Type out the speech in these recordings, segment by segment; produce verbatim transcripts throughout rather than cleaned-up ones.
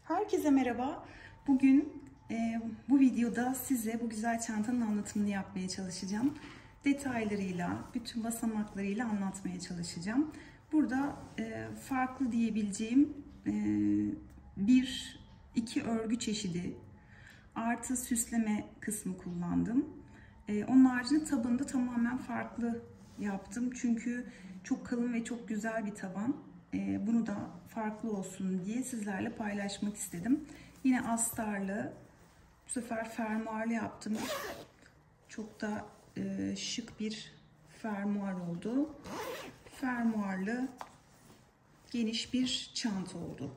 Herkese merhaba. Bugün e, bu videoda size bu güzel çantanın anlatımını yapmaya çalışacağım. Detaylarıyla, bütün basamaklarıyla anlatmaya çalışacağım. Burada e, farklı diyebileceğim e, bir, iki örgü çeşidi artı süsleme kısmı kullandım. E, onun haricinde tabanı da tamamen farklı yaptım. Çünkü çok kalın ve çok güzel bir taban. E, bunu da farklı olsun diye sizlerle paylaşmak istedim. Yine astarlı, bu sefer fermuarlı yaptım. Çok da e, şık bir fermuar oldu. Fermuarlı geniş bir çanta oldu.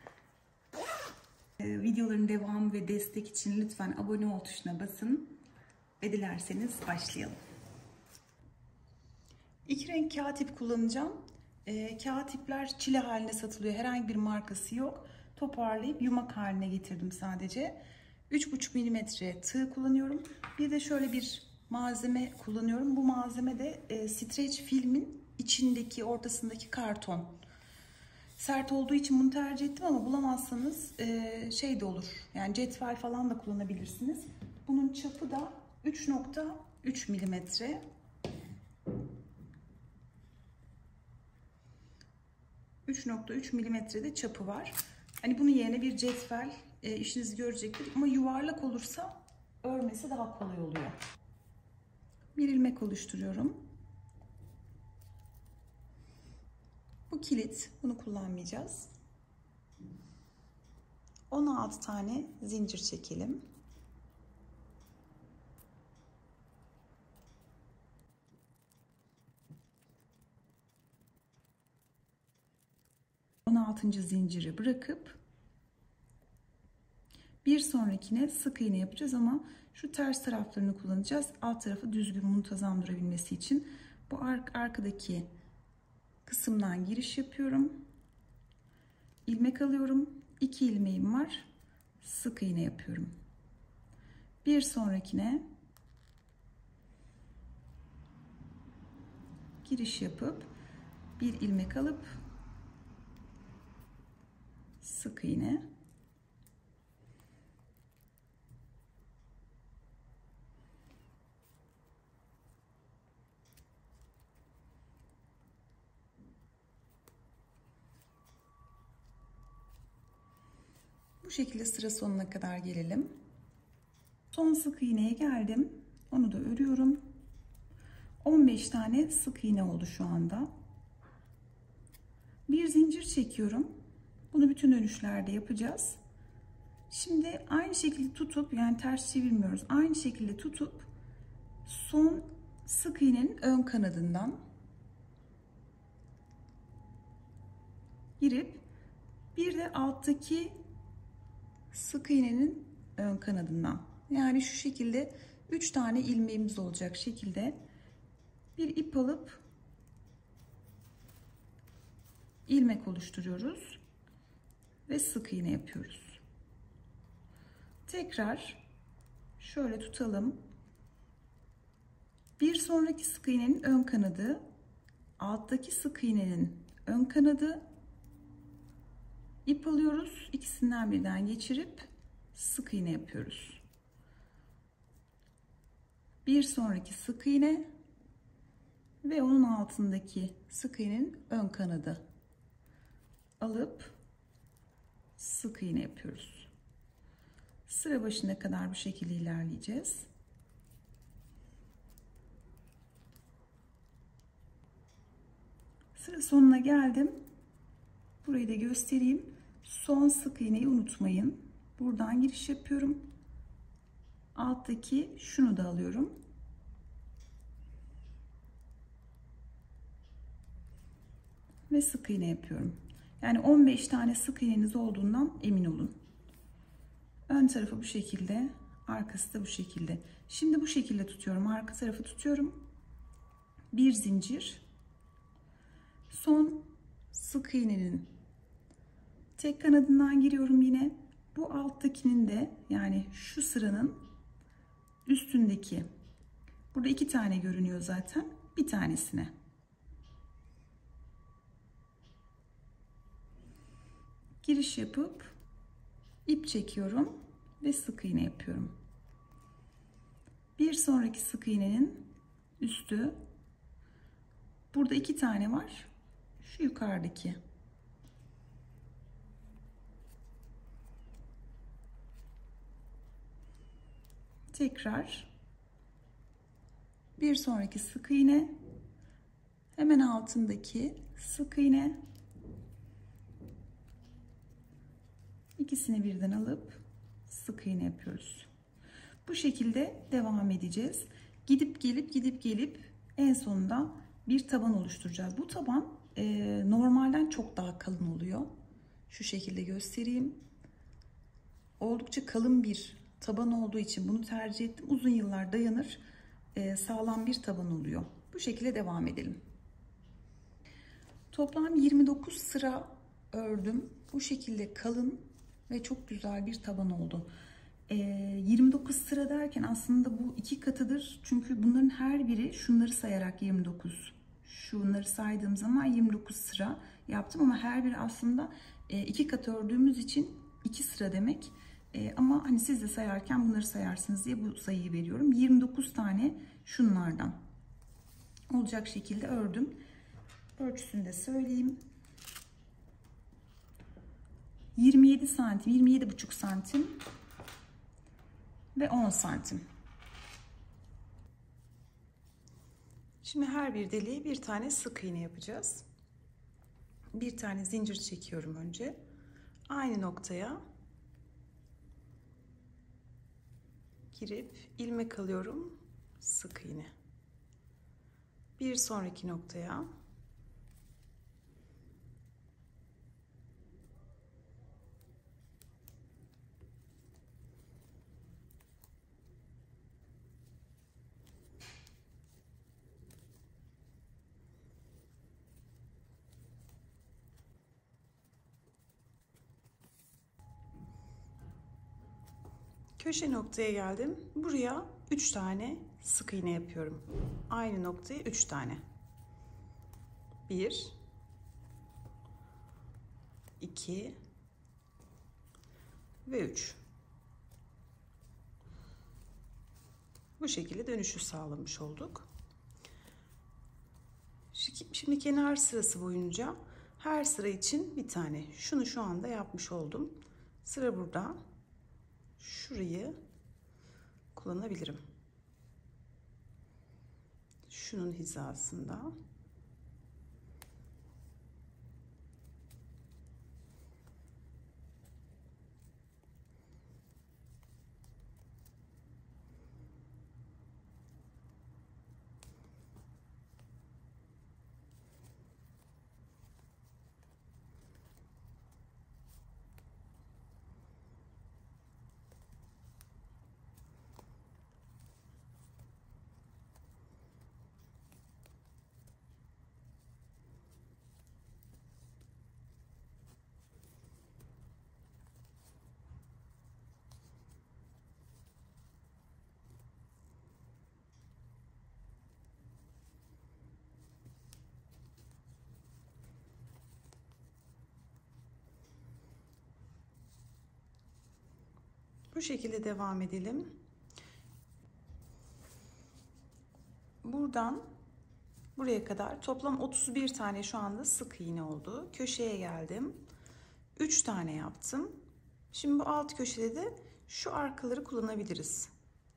E, videoların devamı ve destek için lütfen abone ol tuşuna basın ve dilerseniz başlayalım. İki renk kağıt ip kullanacağım. E, kağıt ipler çile haline satılıyor. Herhangi bir markası yok. Toparlayıp yumak haline getirdim sadece. üç buçuk milimetre tığ kullanıyorum. Bir de şöyle bir malzeme kullanıyorum. Bu malzeme de e, streç filmin içindeki, ortasındaki karton. Sert olduğu için bunu tercih ettim ama bulamazsanız e, şey de olur. Yani cetvel falan da kullanabilirsiniz. Bunun çapı da üç nokta üç milimetre. üç nokta üç milimetrede çapı var. Hani bunun yerine bir cetvel e, işinizi görecektir. Ama yuvarlak olursa örmesi daha kolay oluyor. Bir ilmek oluşturuyorum. Bu kilit. Bunu kullanmayacağız. on altı tane zincir çekelim. on altıncı zinciri bırakıp bir sonrakine sık iğne yapacağız ama şu ters taraflarını kullanacağız. Alt tarafı düzgün, muntazam durabilmesi için. Bu arkadaki kısımdan giriş yapıyorum. İlmek alıyorum. iki ilmeğim var. Sık iğne yapıyorum. Bir sonrakine giriş yapıp bir ilmek alıp sık iğne. Bu şekilde sıra sonuna kadar gelelim. Son sık iğneye geldim. Onu da örüyorum. on beş tane sık iğne oldu şu anda. Bir zincir çekiyorum. Bunu bütün dönüşlerde yapacağız. Şimdi aynı şekilde tutup, yani ters çevirmiyoruz. Aynı şekilde tutup son sık iğnenin ön kanadından girip bir de alttaki sık iğnenin ön kanadından, yani şu şekilde üç tane ilmeğimiz olacak şekilde bir ip alıp ilmek oluşturuyoruz ve sık iğne yapıyoruz. Tekrar şöyle tutalım. Bir sonraki sık iğnenin ön kanadı, alttaki sık iğnenin ön kanadı, ip alıyoruz, ikisinden birden geçirip sık iğne yapıyoruz. Bir sonraki sık iğne ve onun altındaki sık iğnenin ön kanadı alıp sık iğne yapıyoruz. Sıra başına kadar bu şekilde ilerleyeceğiz. Sıra sonuna geldim. Burayı da göstereyim. Son sık iğneyi unutmayın. Buradan giriş yapıyorum. Alttaki şunu da alıyorum. Ve sık iğne yapıyorum. Yani on beş tane sık iğneniz olduğundan emin olun. Ön tarafı bu şekilde, arkası da bu şekilde. Şimdi bu şekilde tutuyorum. Arka tarafı tutuyorum. Bir zincir. Son sık iğnenin tek kanadından giriyorum yine. Bu alttakinin de, yani şu sıranın üstündeki, burada iki tane görünüyor zaten, bir tanesine giriş yapıp ip çekiyorum ve sık iğne yapıyorum. Bir sonraki sık iğnenin üstü, burada iki tane var, şu yukarıdaki. Tekrar bir sonraki sık iğne, hemen altındaki sık iğne, ikisini birden alıp sık iğne yapıyoruz. Bu şekilde devam edeceğiz. Gidip gelip gidip gelip en sonunda bir taban oluşturacağız. Bu taban e, normalden çok daha kalın oluyor. Şu şekilde göstereyim. Oldukça kalın bir taban olduğu için bunu tercih ettim. Uzun yıllar dayanır, e, sağlam bir taban oluyor. Bu şekilde devam edelim. Toplam yirmi dokuz sıra ördüm. Bu şekilde kalın ve çok güzel bir taban oldu. E, yirmi dokuz sıra derken aslında bu iki katıdır. Çünkü bunların her biri, şunları sayarak yirmi dokuz. Şunları saydığım zaman yirmi dokuz sıra yaptım ama her biri aslında e, iki kat ördüğümüz için iki sıra demek. E, ama hani siz de sayarken bunları sayarsınız diye bu sayıyı veriyorum. yirmi dokuz tane şunlardan olacak şekilde ördüm. Ölçüsünü de söyleyeyim. yirmi yedi santim, yirmi yedi buçuk santim ve on santim. Şimdi her bir deliğe bir tane sık iğne yapacağız. Bir tane zincir çekiyorum önce. Aynı noktaya girip ilmek alıyorum, sık iğne. Bir sonraki noktaya köşe noktaya geldim. Buraya üç tane sık iğne yapıyorum. Aynı noktaya üç tane. bir iki ve üç. Bu şekilde dönüşü sağlamış olduk. Şimdi kenar sırası boyunca her sıra için bir tane. Şunu şu anda yapmış oldum. Sıra burada. Şurayı kullanabilirim. Şunun hizasında. Bu şekilde devam edelim. Buradan buraya kadar toplam otuz bir tane şu anda sık iğne oldu. Köşeye geldim. üç tane yaptım. Şimdi bu alt köşede de şu arkaları kullanabiliriz.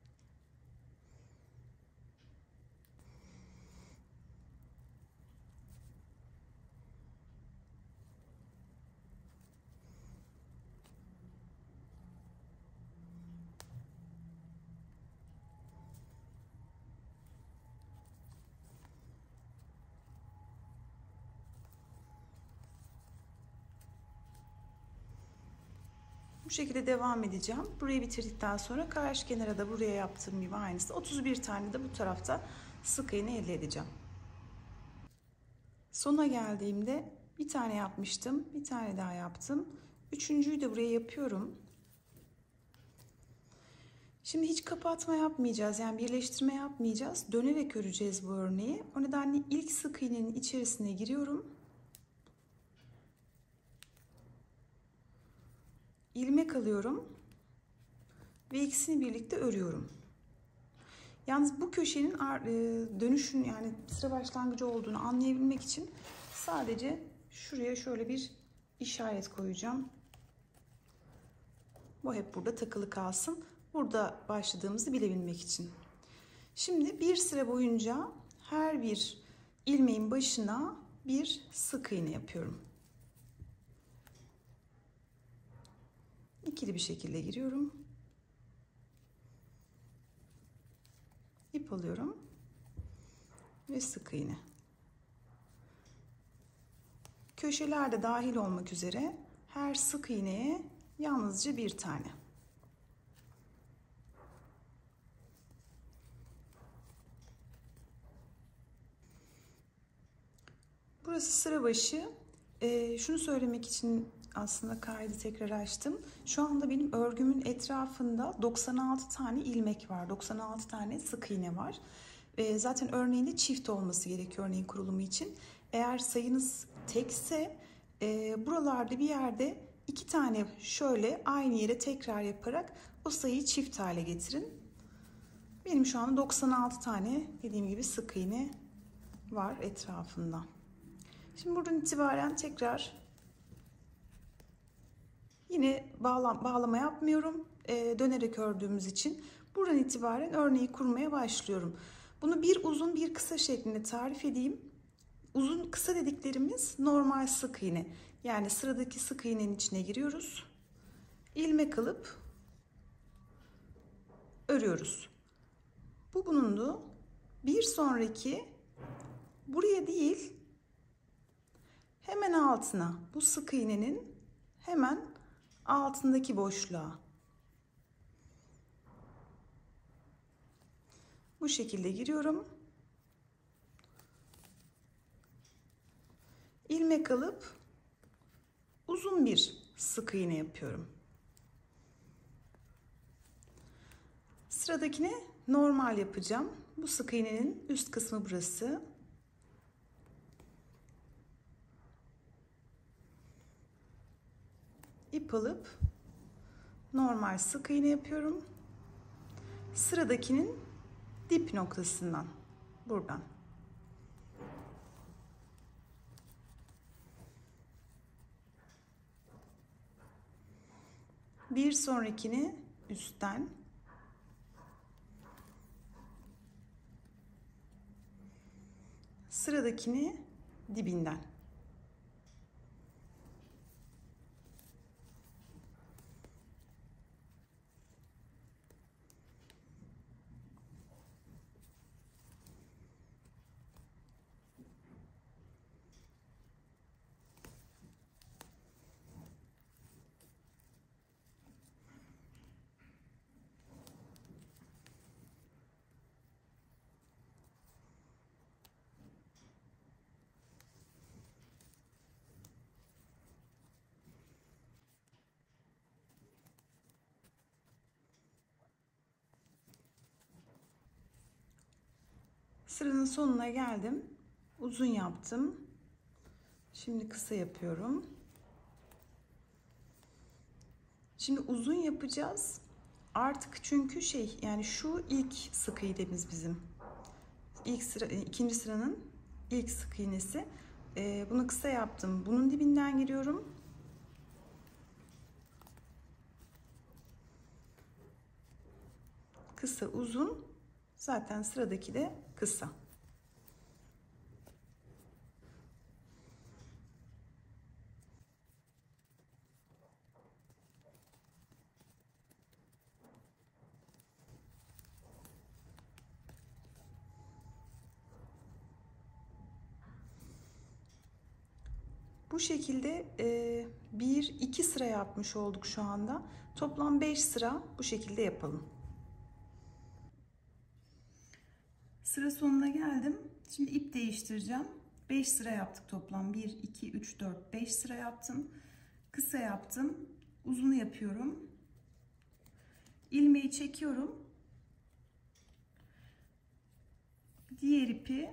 Bu şekilde devam edeceğim. Burayı bitirdikten sonra karşı kenara da buraya yaptığım gibi aynısı. otuz bir tane de bu tarafta sık iğne elde edeceğim. Sona geldiğimde bir tane yapmıştım. Bir tane daha yaptım. Üçüncüyü de buraya yapıyorum. Şimdi hiç kapatma yapmayacağız. Yani birleştirme yapmayacağız. Dönerek öreceğiz bu örneği. O nedenle ilk sık iğnenin içerisine giriyorum. ilmek alıyorum ve ikisini birlikte örüyorum. Yalnız bu köşenin dönüşün, yani sıra başlangıcı olduğunu anlayabilmek için sadece şuraya şöyle bir işaret koyacağım. Bu hep burada takılı kalsın. Burada başladığımızı bilebilmek için. Şimdi bir sıra boyunca her bir ilmeğin başına bir sık iğne yapıyorum. İkili bir şekilde giriyorum. İp alıyorum ve sık iğne. Köşeler de dahil olmak üzere her sık iğneye yalnızca bir tane. Burası sıra başı. Ee, şunu söylemek için aslında kaydı tekrar açtım. Şu anda benim örgümün etrafında doksan altı tane ilmek var. doksan altı tane sık iğne var. Ee, zaten örneğinde çift olması gerekiyor örneğin kurulumu için. Eğer sayınız tekse e, buralarda bir yerde iki tane şöyle aynı yere tekrar yaparak o sayıyı çift hale getirin. Benim şu anda doksan altı tane dediğim gibi sık iğne var etrafında. Şimdi buradan itibaren tekrar yine bağlam, bağlama yapmıyorum. E, dönerek ördüğümüz için buradan itibaren örneği kurmaya başlıyorum. Bunu bir uzun bir kısa şeklinde tarif edeyim. Uzun kısa dediklerimiz normal sık iğne. Yani sıradaki sık iğnenin içine giriyoruz. İlmek alıp örüyoruz. Bu bulundu. Bir sonraki buraya değil, hemen altına, bu sık iğnenin hemen altındaki boşluğa. Bu şekilde giriyorum. İlmek alıp uzun bir sık iğne yapıyorum. Sıradakine normal yapacağım. Bu sık iğnenin üst kısmı burası. İp alıp normal sık iğne yapıyorum. Sıradakinin dip noktasından, buradan. Bir sonrakini üstten. Sıradakini dibinden. Sıranın sonuna geldim. Uzun yaptım. Şimdi kısa yapıyorum. Şimdi uzun yapacağız. Artık çünkü şey, yani şu ilk sık iğnemiz bizim. İlk sıra, ikinci sıranın ilk sık iğnesi. Ee, bunu kısa yaptım. Bunun dibinden giriyorum. Kısa, uzun. Zaten sıradaki de kısa. Bu şekilde bir iki sıra yapmış olduk şu anda. Toplam beş sıra bu şekilde yapalım. Sıra sonuna geldim. Şimdi ip değiştireceğim. beş sıra yaptık toplam. bir, iki, üç, dört, beş sıra yaptım. Kısa yaptım. Uzunu yapıyorum. İlmeği çekiyorum. Diğer ipi,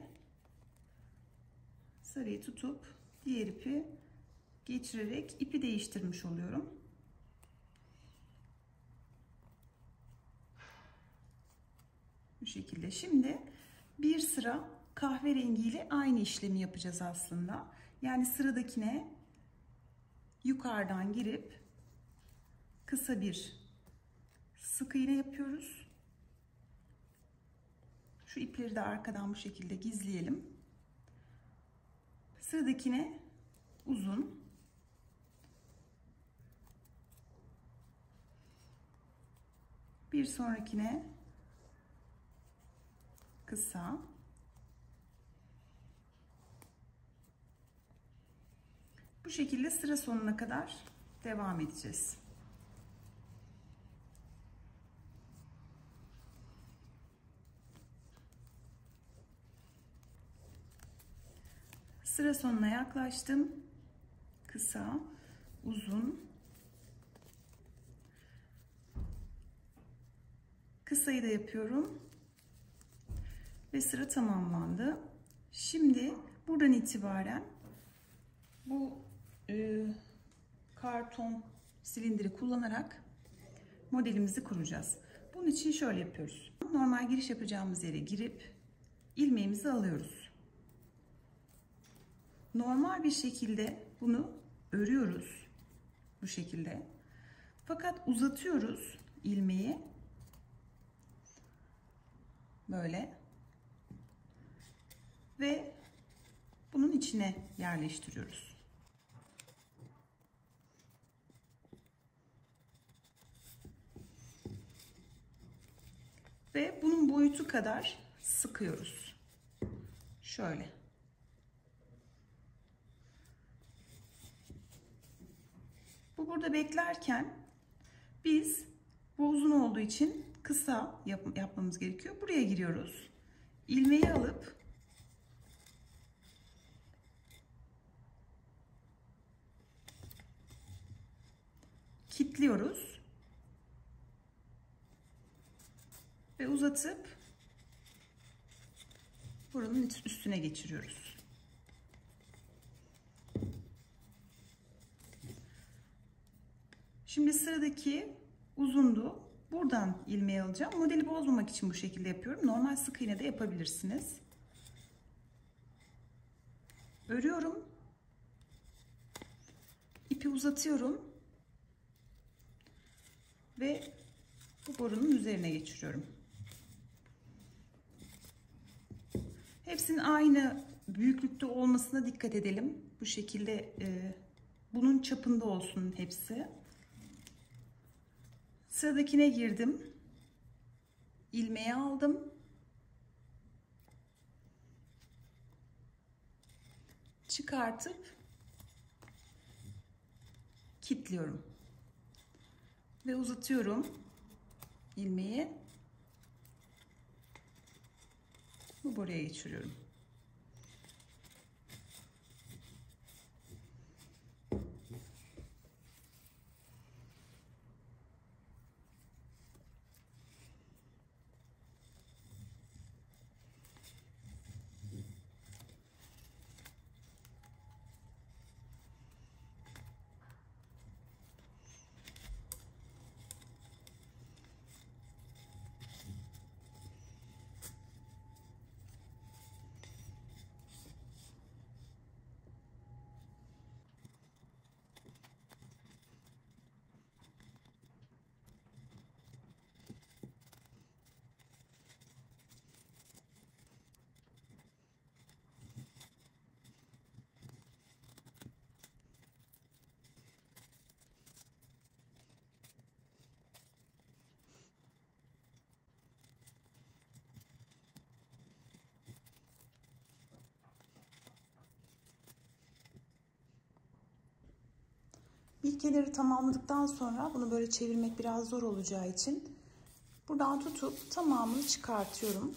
sarıyı tutup diğer ipi geçirerek ipi değiştirmiş oluyorum. Bu şekilde. Şimdi bir sıra kahverengiyle aynı işlemi yapacağız aslında. Yani sıradakine yukarıdan girip kısa bir sık iğne yapıyoruz. Şu ipleri de arkadan bu şekilde gizleyelim. Sıradakine uzun. Bir sonrakine kısa. Bu şekilde sıra sonuna kadar devam edeceğiz. Sıra sonuna yaklaştım. Kısa, uzun. Kısayı da yapıyorum. Ve sıra tamamlandı. Şimdi buradan itibaren bu e, karton silindiri kullanarak modelimizi kuracağız. Bunun için şöyle yapıyoruz. Normal giriş yapacağımız yere girip ilmeğimizi alıyoruz. Normal bir şekilde bunu örüyoruz. Bu şekilde. Fakat uzatıyoruz ilmeği. Böyle. Ve bunun içine yerleştiriyoruz. Ve bunun boyutu kadar sıkıyoruz. Şöyle. Bu burada beklerken biz bu uzun olduğu için kısa yap yapmamız gerekiyor. Buraya giriyoruz. İlmeği alıp kilitliyoruz ve uzatıp buranın üstüne geçiriyoruz. Şimdi sıradaki uzundu. Buradan ilmeği alacağım. Modeli bozmamak için bu şekilde yapıyorum. Normal sık iğne de yapabilirsiniz. Örüyorum. İpi uzatıyorum. Ve bu borunun üzerine geçiriyorum. Hepsinin aynı büyüklükte olmasına dikkat edelim. Bu şekilde e, bunun çapında olsun hepsi. Sıradakine girdim. İlmeği aldım. Çıkartıp kilitliyorum. Ve uzatıyorum ilmeği. Bu buraya geçiriyorum. İlkeleri tamamladıktan sonra bunu böyle çevirmek biraz zor olacağı için buradan tutup tamamını çıkartıyorum.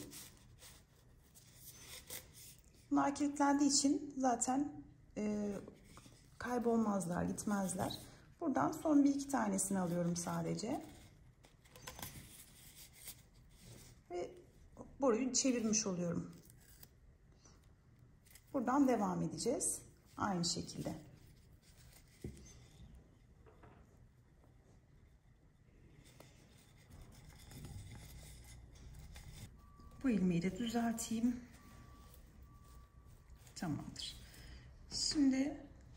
Bunlar kilitlendiği için zaten e, kaybolmazlar, gitmezler. Buradan son bir iki tanesini alıyorum sadece. Ve boruyu çevirmiş oluyorum. Buradan devam edeceğiz. Aynı şekilde. Bu ilmeği de düzelteyim. Tamamdır. Şimdi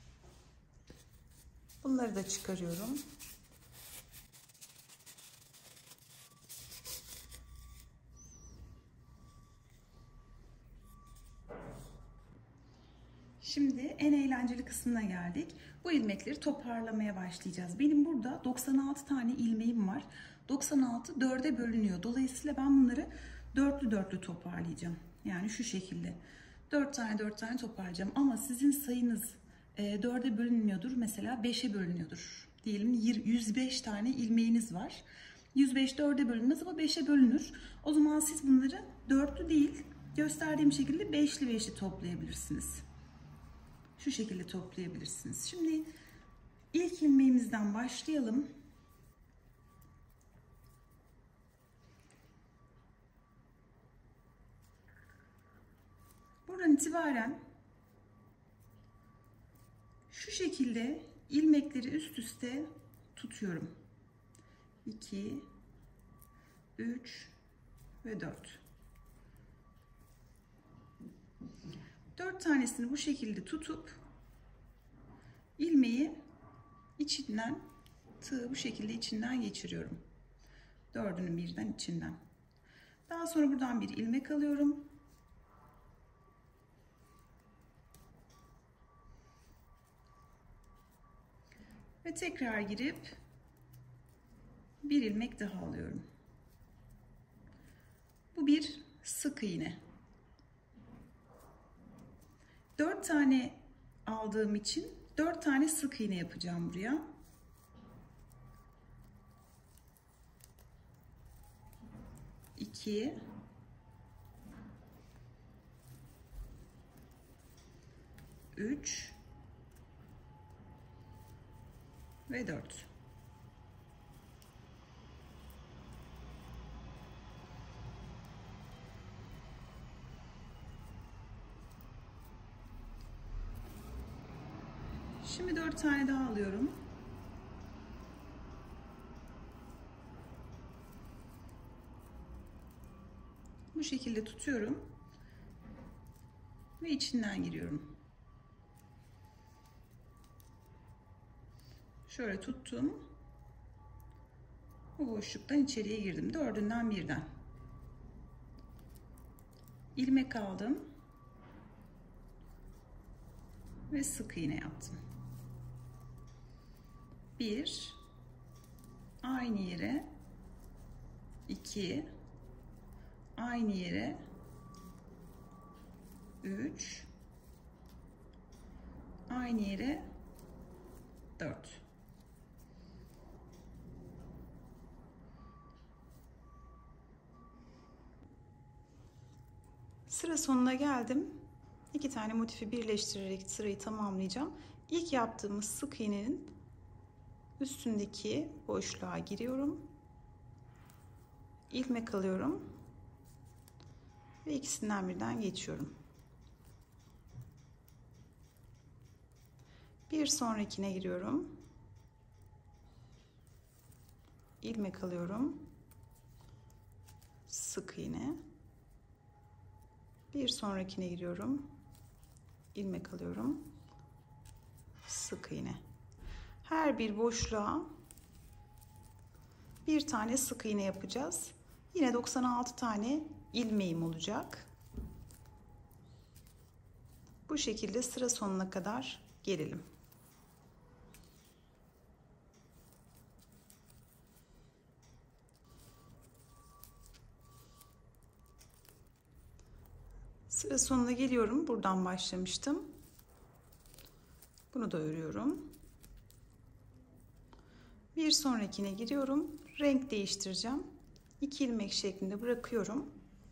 bunları da çıkarıyorum. Şimdi en eğlenceli kısmına geldik. Bu ilmekleri toparlamaya başlayacağız. Benim burada doksan altı tane ilmeğim var. doksan altı dörde bölünüyor. Dolayısıyla ben bunları dörtlü dörtlü toparlayacağım. Yani şu şekilde. dört tane dört tane toparlayacağım. Ama sizin sayınız e, dörde bölünmüyordur. Mesela beşe bölünüyordur. Diyelim yüz beş tane ilmeğiniz var. yüz beş dörde bölünmez ama beşe bölünür. O zaman siz bunları dörtlü değil, gösterdiğim şekilde beşli beşli toplayabilirsiniz. Şu şekilde toplayabilirsiniz. Şimdi ilk ilmeğimizden başlayalım. Buradan itibaren şu şekilde ilmekleri üst üste tutuyorum. iki, üç ve dört. dört tanesini bu şekilde tutup ilmeği içinden, tığı bu şekilde içinden geçiriyorum. Dördünün birden içinden. Daha sonra buradan bir ilmek alıyorum. Ve tekrar girip bir ilmek daha alıyorum. Bu bir sık iğne. dört tane aldığım için dört tane sık iğne yapacağım buraya. iki üç ve dört. Şimdi dört tane daha alıyorum. Bu şekilde tutuyorum ve içinden giriyorum. Şöyle tuttum. Bu boşluktan içeriye girdim. Dördünden birden. İlmek aldım ve sık iğne yaptım. bir, aynı yere, iki, aynı yere, üç, aynı yere, dört. Sıra sonuna geldim. İki tane motifi birleştirerek sırayı tamamlayacağım. İlk yaptığımız sık iğnenin üstündeki boşluğa giriyorum. İlmek alıyorum ve ikisinden birden geçiyorum. Bir sonrakine giriyorum. İlmek alıyorum. Sık iğne. Bir sonrakine giriyorum. İlmek alıyorum. Sık iğne. Her bir boşluğa bir tane sık iğne yapacağız. Yine doksan altı tane ilmeğim olacak. Bu şekilde sıra sonuna kadar gelelim. Sıra sonuna geliyorum. Buradan başlamıştım. Bunu da örüyorum. Bir sonrakine giriyorum. Renk değiştireceğim. İki ilmek şeklinde bırakıyorum.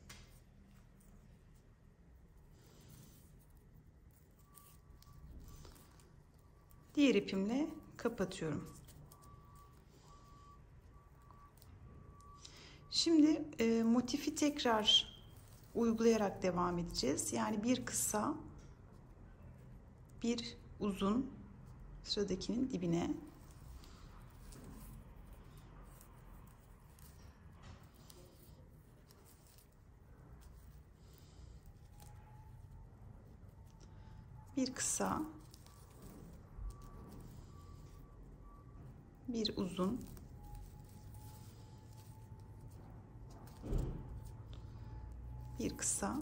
Diğer ipimle kapatıyorum. Şimdi e, motifi tekrar uygulayarak devam edeceğiz. Yani bir kısa, bir uzun, sıradakinin dibine. bir kısa, bir uzun, bir kısa,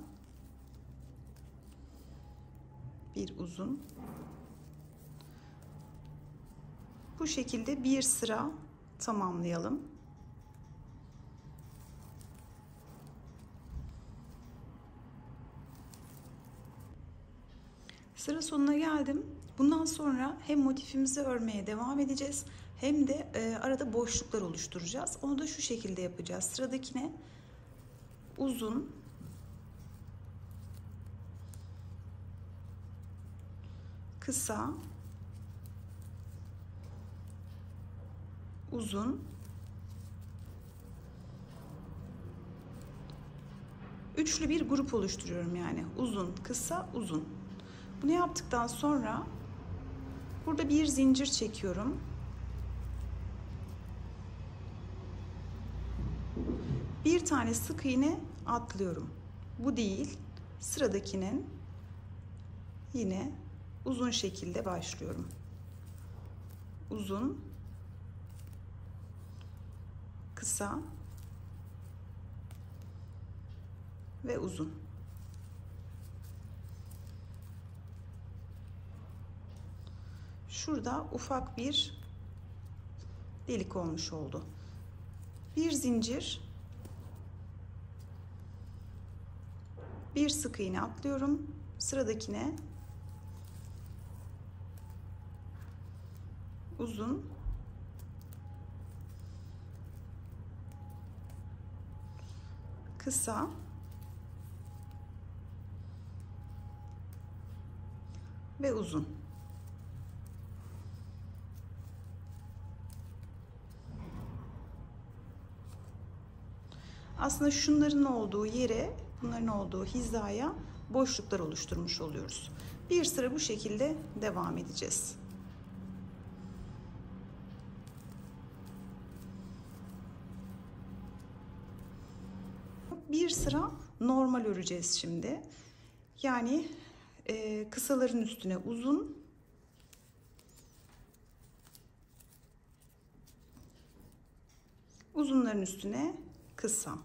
bir uzun. Bu şekilde bir sıra tamamlayalım. Sıra sonuna geldim. Bundan sonra hem motifimizi örmeye devam edeceğiz hem de e, arada boşluklar oluşturacağız. Onu da şu şekilde yapacağız. Sıradakine uzun, kısa, uzun, üçlü bir grup oluşturuyorum yani. Uzun, kısa, uzun. Bunu yaptıktan sonra burada bir zincir çekiyorum. Bir tane sık iğne atlıyorum. Bu değil. Sıradakinin yine uzun şekilde başlıyorum. Uzun, kısa ve uzun. Şurada ufak bir delik olmuş oldu. Bir zincir, bir sık iğne atlıyorum. Sıradakine uzun, kısa ve uzun. Aslında şunların olduğu yere, bunların olduğu hizaya boşluklar oluşturmuş oluyoruz. Bir sıra bu şekilde devam edeceğiz. Bir sıra normal öreceğiz şimdi. Yani e, kısaların üstüne uzun, uzunların üstüne kısa.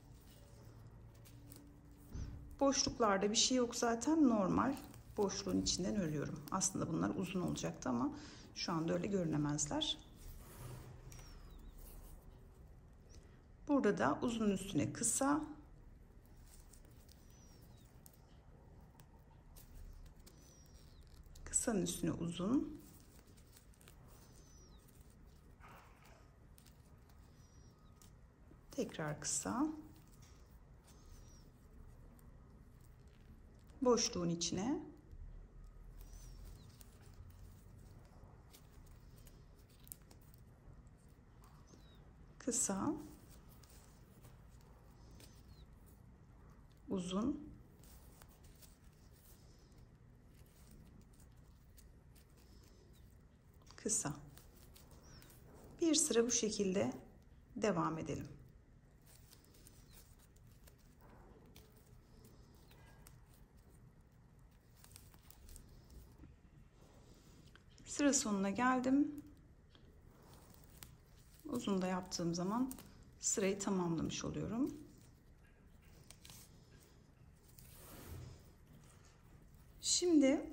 Boşluklarda bir şey yok zaten, normal boşluğun içinden örüyorum. Aslında bunlar uzun olacaktı ama şu anda öyle görünemezler. Burada da uzun üstüne kısa, kısanın üstüne uzun, tekrar kısa, boşluğun içine kısa, uzun, kısa. Bir sıra bu şekilde devam edelim. Sıra sonuna geldim. Uzun da yaptığım zaman sırayı tamamlamış oluyorum. Şimdi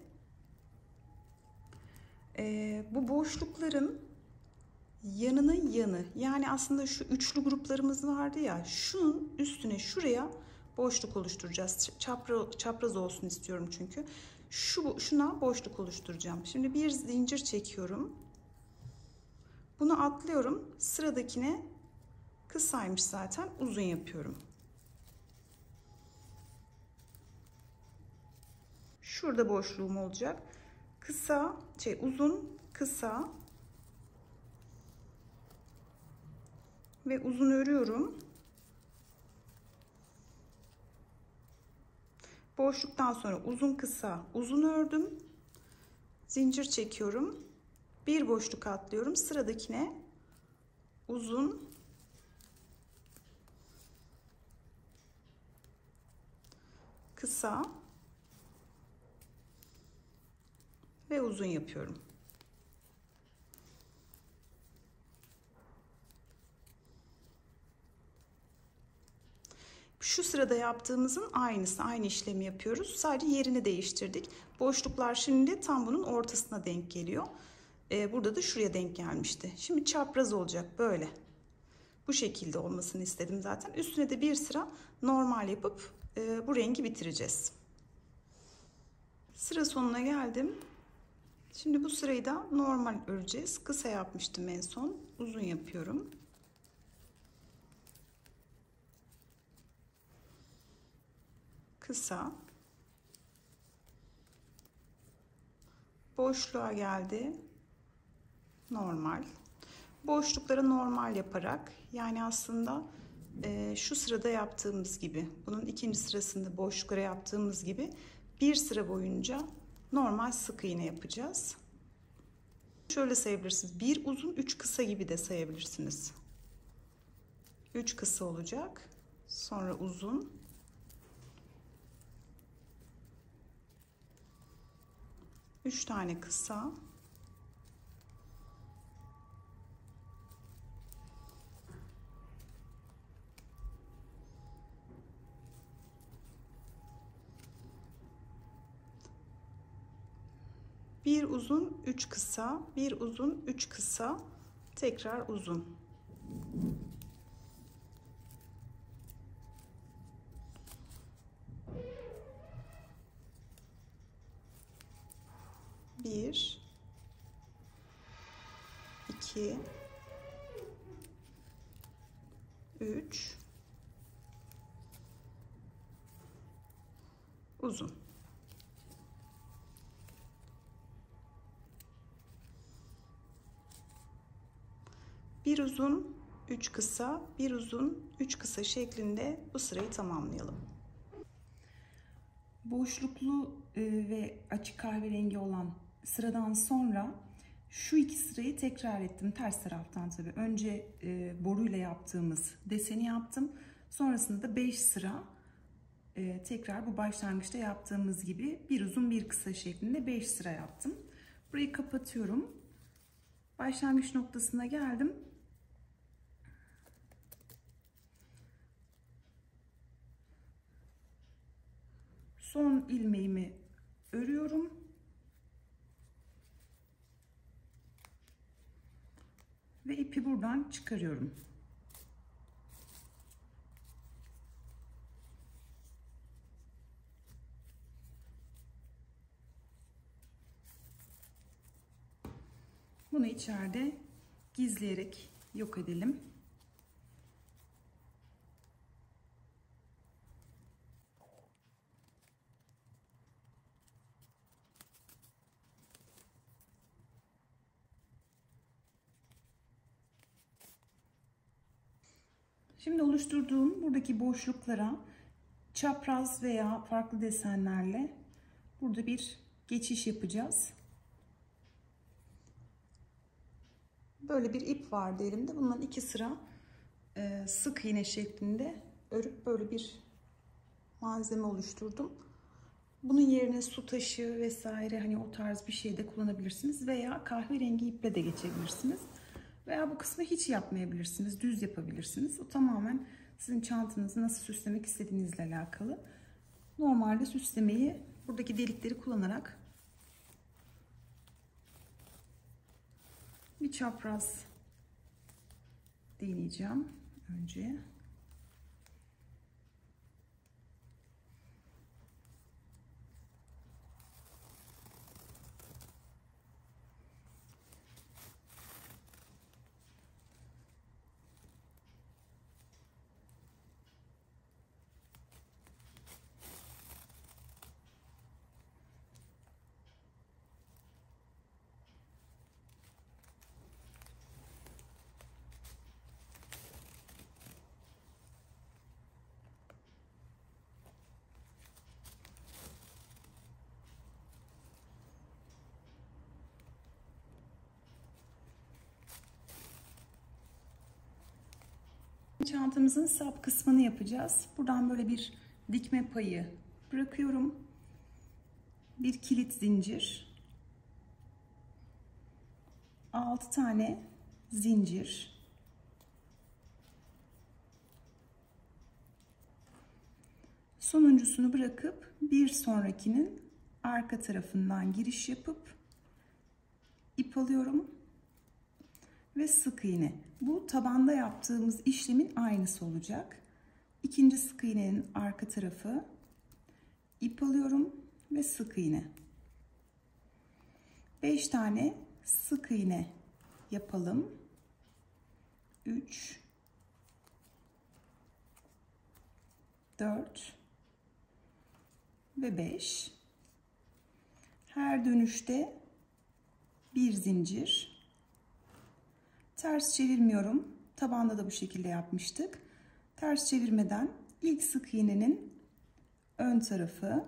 e, bu boşlukların yanının yanı, yani aslında şu üçlü gruplarımız vardı ya, şunun üstüne şuraya boşluk oluşturacağız. Çapra, çapraz olsun istiyorum çünkü. Şu, şuna boşluk oluşturacağım. Şimdi bir zincir çekiyorum. Bunu atlıyorum. Sıradakine kısaymış zaten, uzun yapıyorum. Şurada boşluğum olacak. Kısa, şey uzun, kısa ve uzun örüyorum. Boşluktan sonra uzun, kısa, uzun ördüm. Zincir çekiyorum. Bir boşluk atlıyorum. Sıradakine uzun, kısa ve uzun yapıyorum. Şu sırada yaptığımızın aynısı, aynı işlemi yapıyoruz. Sadece yerini değiştirdik. Boşluklar şimdi tam bunun ortasına denk geliyor. Ee, burada da şuraya denk gelmişti. Şimdi çapraz olacak böyle. Bu şekilde olmasını istedim zaten. Üstüne de bir sıra normal yapıp e, bu rengi bitireceğiz. Sıra sonuna geldim. Şimdi bu sırayı da normal öreceğiz. Kısa yapmıştım en son. Uzun yapıyorum. Kısa. Boşluğa geldi. Normal. Boşluklara normal yaparak, yani aslında e, şu sırada yaptığımız gibi, bunun ikinci sırasında boşluklara yaptığımız gibi bir sıra boyunca normal sık iğne yapacağız. Şöyle sayabilirsiniz. Bir uzun, üç kısa gibi de sayabilirsiniz. Üç kısa olacak. Sonra uzun. Üç tane kısa. Bir uzun, üç kısa, bir uzun, üç kısa, tekrar uzun. Bir, iki, üç, uzun. Bir uzun, üç kısa, bir uzun, üç kısa şeklinde bu sırayı tamamlayalım. Boşluklu ve açık kahverengi olan sıradan sonra şu iki sırayı tekrar ettim ters taraftan tabii. Önce boruyla yaptığımız deseni yaptım. Sonrasında da beş sıra tekrar bu başlangıçta yaptığımız gibi bir uzun bir kısa şeklinde beş sıra yaptım. Burayı kapatıyorum. Başlangıç noktasına geldim. Son ilmeğimi örüyorum. Ve ipi buradan çıkarıyorum. Bunu içeride gizleyerek yok edelim. Şimdi oluşturduğum buradaki boşluklara çapraz veya farklı desenlerle burada bir geçiş yapacağız. Böyle bir ip vardı elimde. Bundan iki sıra e, sık iğne şeklinde örüp böyle bir malzeme oluşturdum. Bunun yerine su taşı vesaire hani o tarz bir şey de kullanabilirsiniz veya kahverengi iple de geçebilirsiniz. Veya bu kısmı hiç yapmayabilirsiniz. Düz yapabilirsiniz. O tamamen sizin çantanızı nasıl süslemek istediğinizle alakalı. Normalde süslemeyi buradaki delikleri kullanarak bir çapraz deneyeceğim önce. Çantamızın sap kısmını yapacağız. Buradan böyle bir dikme payı bırakıyorum. Bir kilit zincir. altı tane zincir, sonuncusunu bırakıp bir sonrakinin arka tarafından giriş yapıp ip alıyorum ve sık iğne. Bu tabanda yaptığımız işlemin aynısı olacak. İkinci sık iğnenin arka tarafı, ip alıyorum ve sık iğne. beş tane sık iğne yapalım. üç, dört ve beş. Her dönüşte bir zincir. Ters çevirmiyorum. Tabanda da bu şekilde yapmıştık. Ters çevirmeden ilk sık iğnenin ön tarafı,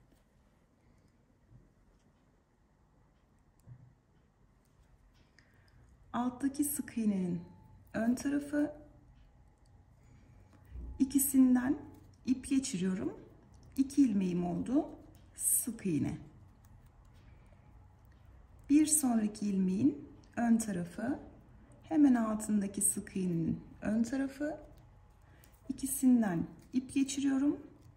alttaki sık iğnenin ön tarafı, ikisinden ip geçiriyorum. iki ilmeğim oldu. Sık iğne. Bir sonraki ilmeğin ön tarafı, hemen altındaki sık iğnenin ön tarafı, ikisinden ip geçiriyorum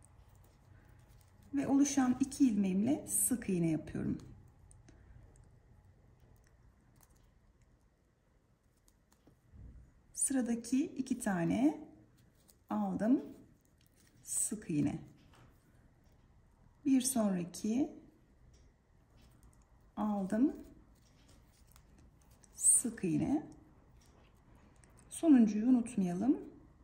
ve oluşan iki ilmeğimle sık iğne yapıyorum. Sıradaki iki tane aldım, sık iğne. Bir sonraki aldım, sık iğne. Sonuncuyu unutmayalım.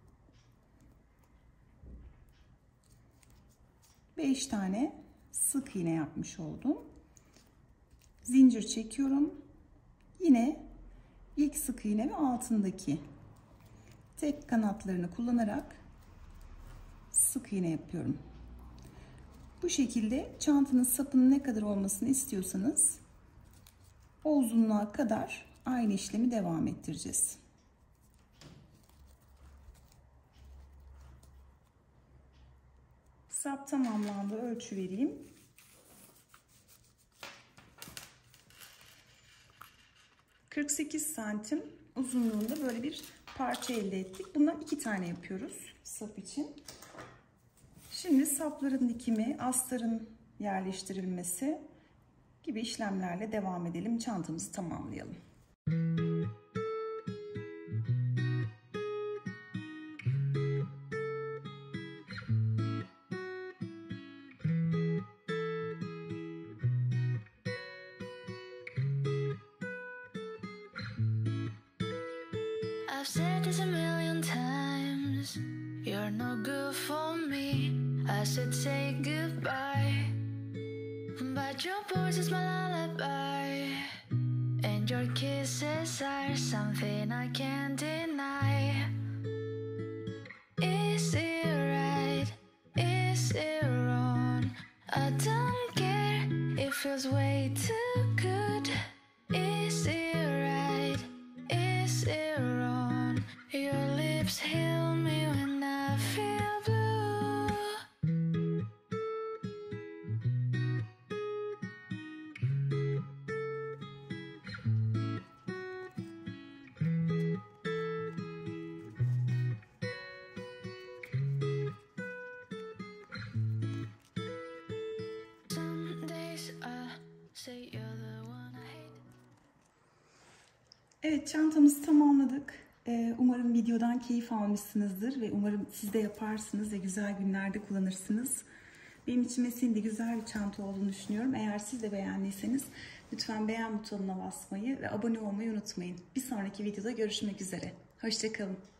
beş tane sık iğne yapmış oldum. Zincir çekiyorum. Yine ilk sık iğne ve altındaki tek kanatlarını kullanarak sık iğne yapıyorum. Bu şekilde çantanın sapının ne kadar olmasını istiyorsanız o uzunluğa kadar aynı işlemi devam ettireceğiz. Sap tamamlandı. Ölçü vereyim. kırk sekiz santim uzunluğunda böyle bir parça elde ettik. Bundan iki tane yapıyoruz sap için. Şimdi sapların dikimi, astarın yerleştirilmesi gibi işlemlerle devam edelim. Çantamızı tamamlayalım. I've said this a million times, you're no good for me. I should say goodbye, but your voice is my lullaby, and your kisses are something I can't deny. Is it right? Is it wrong? I don't care, it feels way too good. Is it right? Is it wrong? Your lips heal me when I feel blue. Some days I say you're the one I hate. Evet, çantamızı tamamladık. Ee, umarım videodan keyif almışsınızdır ve umarım siz de yaparsınız ve güzel günlerde kullanırsınız. Benim için Mesih'in de güzel bir çanta olduğunu düşünüyorum. Eğer siz de beğendiyseniz lütfen beğen butonuna basmayı ve abone olmayı unutmayın. Bir sonraki videoda görüşmek üzere. Hoşça kalın.